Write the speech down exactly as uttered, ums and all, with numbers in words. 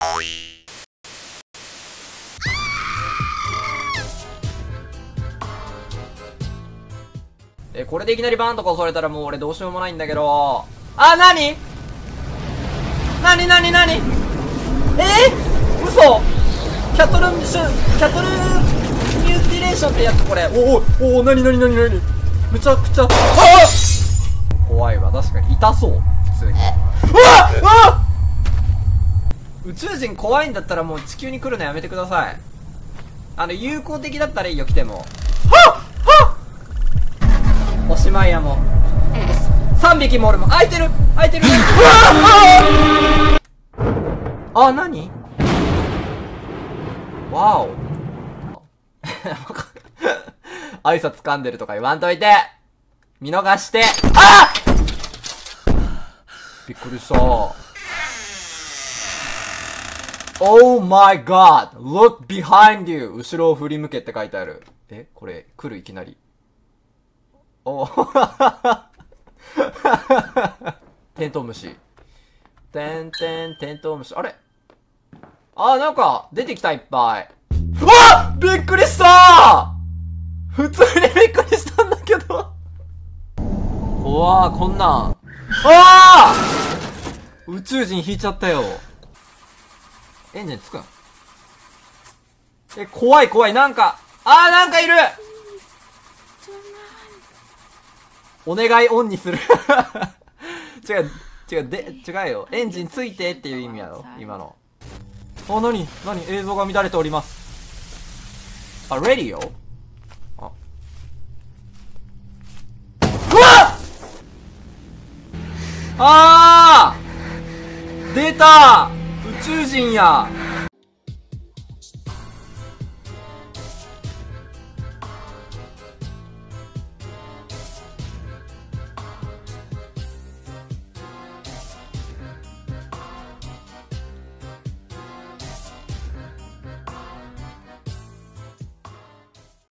え、これでいきなりバーンとか襲われたらもう俺どうしようもないんだけど。あ、なになになになにえー、嘘キャトルシュ、キャトルミューティレーションってやつこれ。おおおお、なになになになにめちゃくちゃ、あ怖いわ、確かに。痛そう。普通に。うわっうわっ宇宙人怖いんだったらもう地球に来るのやめてください。あの、友好的だったらいいよ、来ても。はっはっおしまいやもう。さんびきもおるもん。開いてる開いてるうわあ、なにわお。挨拶噛んでるとか言わんといて見逃して。あっびっくりした。Oh my god! Look behind you! 後ろを振り向けって書いてある。えこれ、来るいきなり。おテントウムシ。てんてん、テントウムシ。あれあ、なんか、出てきた、いっぱい。うわっびっくりした普通にびっくりしたんだけど。怖ー、こんなん。あー宇宙人引いちゃったよ。エンジンつくんえ、怖い怖い。なんか、あーなんかいるお願いオンにする。違う、違う、で、違うよ。エンジンついてっていう意味やろ、今の。あ、なになに映像が乱れております。あ、レディオあ。うわっあー出た宇宙人や